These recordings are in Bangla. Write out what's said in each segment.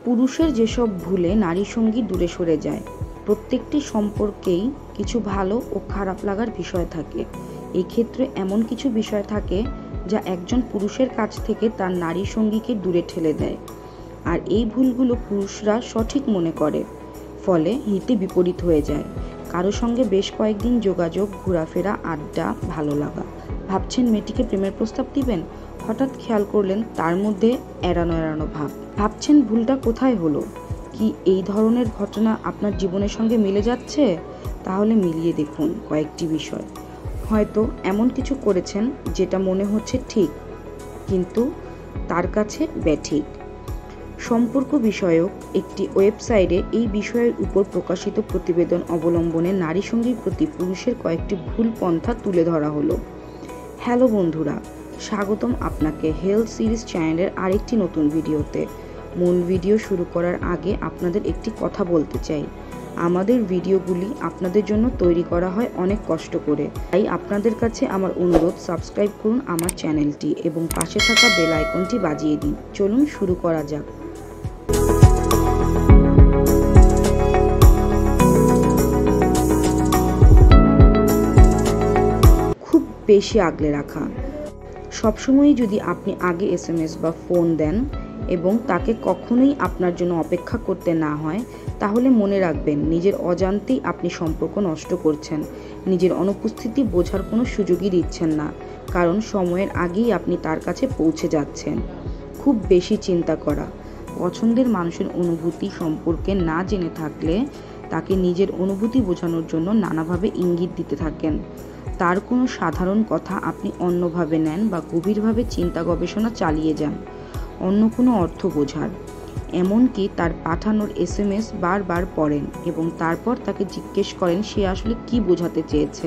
পুরুষের যেসব ভুলে নারী সঙ্গী দূরে সরে যায়, প্রত্যেকটি সম্পর্কেই কিছু ভালো ও খারাপ লাগার বিষয় থাকে। এই ক্ষেত্রে এমন কিছু বিষয় থাকে যা একজন পুরুষের কাছ থেকে তার নারী সঙ্গীকে দূরে ঠেলে দেয়, আর এই ভুলগুলো পুরুষরা সঠিক মনে করে, ফলে হিতে বিপরীত হয়ে যায়। কারো সঙ্গে বেশ কয়েকদিন যোগাযোগ, ঘোরাফেরা, আড্ডা, ভালো লাগা, ভাবছেন মেয়েটিকে প্রেমের প্রস্তাব দিবেন, হঠাৎ খেয়াল করলেন তার মধ্যে এড়ানো ভাব। ভাবছেন ভুলটা কোথায় হলো। কি এই ধরনের ঘটনা আপনার জীবনের সঙ্গে মিলে যাচ্ছে? তাহলে মিলিয়ে দেখুন কয়েকটি বিষয়। হয়তো এমন কিছু করেছেন যেটা মনে হচ্ছে ঠিক, কিন্তু তার কাছে ব্যাঠিক। সম্পর্ক বিষয়ক একটি ওয়েবসাইটে এই বিষয়ের উপর প্রকাশিত প্রতিবেদন অবলম্বনে নারী সঙ্গীর প্রতি পুরুষের কয়েকটি ভুল পন্থা তুলে ধরা হলো। হ্যালো বন্ধুরা, স্বাগতম আপনাকে হেলথ সিরিজ চ্যানেলের আরেকটি নতুন ভিডিওতে। মূল ভিডিও শুরু করার আগে আপনাদের একটি কথা বলতে চাই। আমাদের ভিডিওগুলি আপনাদের জন্য তৈরি করা হয় অনেক কষ্ট করে, তাই আপনাদের কাছে আমার অনুরোধ, সাবস্ক্রাইব করুন আমার চ্যানেলটি এবং পাশে থাকা বেল আইকনটি বাজিয়ে দিন। চলুন শুরু করা যাক। খুব বেশি আগলে রাখা। সবসময়ই যদি আপনি আগে SMS বা ফোন দেন এবং তাকে কখনোই আপনার জন্য অপেক্ষা করতে না হয়, তাহলে মনে রাখবেন নিজের অজান্তেই আপনি সম্পর্ক নষ্ট করছেন। নিজের অনুপস্থিতি বোঝার কোনো সুযোগই দিচ্ছেন না, কারণ সময়ের আগেই আপনি তার কাছে পৌঁছে যাচ্ছেন। খুব বেশি চিন্তা করা। পছন্দের মানুষের অনুভূতি সম্পর্কে না জেনে থাকলে তাকে নিজের অনুভূতি বোঝানোর জন্য নানাভাবে ইঙ্গিত দিতে থাকেন। তার কোনো সাধারণ কথা আপনি অন্যভাবে নেন বা গভীরভাবে চিন্তা গবেষণা চালিয়ে যান অন্য কোনো অর্থ বোঝার। এমনকি তার পাঠানোর SMS বারবার পড়েন এবং তারপর তাকে জিজ্ঞেস করেন সে আসলে কি বোঝাতে চেয়েছে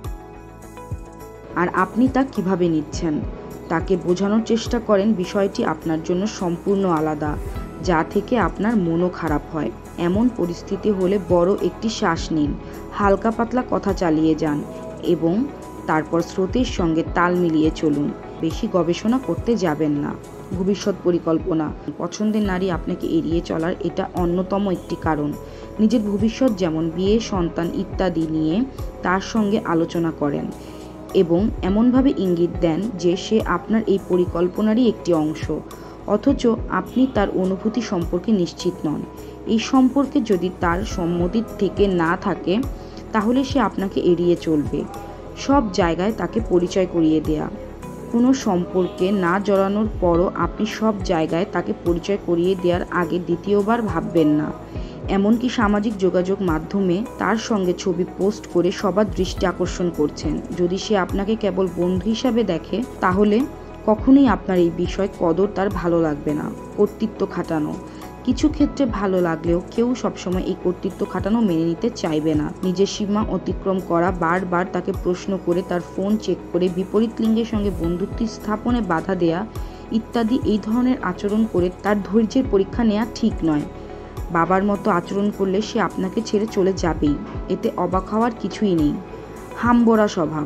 আর আপনি তা কিভাবে নিচ্ছেন। তাকে বোঝানোর চেষ্টা করেন বিষয়টি আপনার জন্য সম্পূর্ণ আলাদা, যা থেকে আপনার মনও খারাপ হয়। এমন পরিস্থিতি হলে বড় একটি শ্বাস নিন, হালকা পাতলা কথা চালিয়ে যান এবং তারপর স্রোতের সঙ্গে তাল মিলিয়ে চলুন। বেশি গবেষণা করতে যাবেন না। ভবিষ্যৎ পরিকল্পনা। পছন্দের নারী আপনাকে এড়িয়ে চলার এটা অন্যতম একটি কারণ। নিজের ভবিষ্যৎ যেমন বিয়ে, সন্তান ইত্যাদি নিয়ে তার সঙ্গে আলোচনা করেন এবং এমনভাবে ইঙ্গিত দেন যে সে আপনার এই পরিকল্পনারই একটি অংশ, অথচ আপনি তার অনুভূতি সম্পর্কে নিশ্চিত নন। এই সম্পর্কে যদি তার সম্মতি থেকে না থাকে, তাহলে সে আপনাকে এড়িয়ে চলবে। সব জায়গায় তাকে পরিচয় করিয়ে দেয়া। কোনো সম্পর্কে না জড়ানোর পরও আপনি সব জায়গায় তাকে পরিচয় করিয়ে দেওয়ার আগে দ্বিতীয়বার ভাববেন না। এমনকি সামাজিক যোগাযোগ মাধ্যমে তার সঙ্গে ছবি পোস্ট করে সবার দৃষ্টি আকর্ষণ করছেন। যদি সে আপনাকে কেবল বন্ধু হিসাবে দেখে, তাহলে কখনোই আপনার এই বিষয় কদর তার ভালো লাগবে না। কর্তৃত্ব খাটানো। কিছু ক্ষেত্রে ভালো লাগলেও কেউ সবসময় এই কর্তৃত্ব খাটানো মেনে নিতে চাইবে না। নিজের সীমা অতিক্রম করা, বারবার তাকে প্রশ্ন করে, তার ফোন চেক করে, বিপরীত লিঙ্গের সঙ্গে বন্ধুত্ব স্থাপনে বাধা দেয়া ইত্যাদি এই ধরনের আচরণ করে তার ধৈর্যের পরীক্ষা নেওয়া ঠিক নয়। বাবার মতো আচরণ করলে সে আপনাকে ছেড়ে চলে যাবেই, এতে অবাক হওয়ার কিছুই নেই। হামবড়া স্বভাব।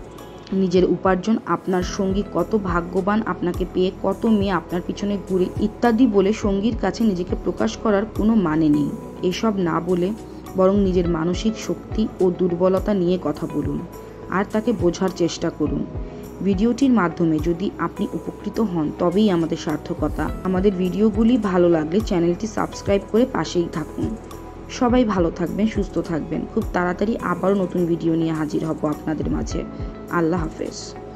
নিজের উপার্জন, আপনার সঙ্গী কত ভাগ্যবান আপনাকে পেয়ে, কত মেয়ে আপনার পিছনে ঘুরে ইত্যাদি বলে সঙ্গীর কাছে নিজেকে প্রকাশ করার কোনো মানে নেই। এসব না বলে বরং নিজের মানসিক শক্তি ও দুর্বলতা নিয়ে কথা বলুন আর তাকে বোঝার চেষ্টা করুন। ভিডিওটির মাধ্যমে যদি আপনি উপকৃত হন, তবেই আমাদের সার্থকতা। আমাদের ভিডিওগুলি ভালো লাগলে চ্যানেলটি সাবস্ক্রাইব করে পাশেই থাকুন। সবাই ভালো থাকবেন, সুস্থ থাকবেন। খুব তাড়াতাড়ি আবারও নতুন ভিডিও নিয়ে হাজির হব আপনাদের মাঝে। আল্লাহ হাফেজ।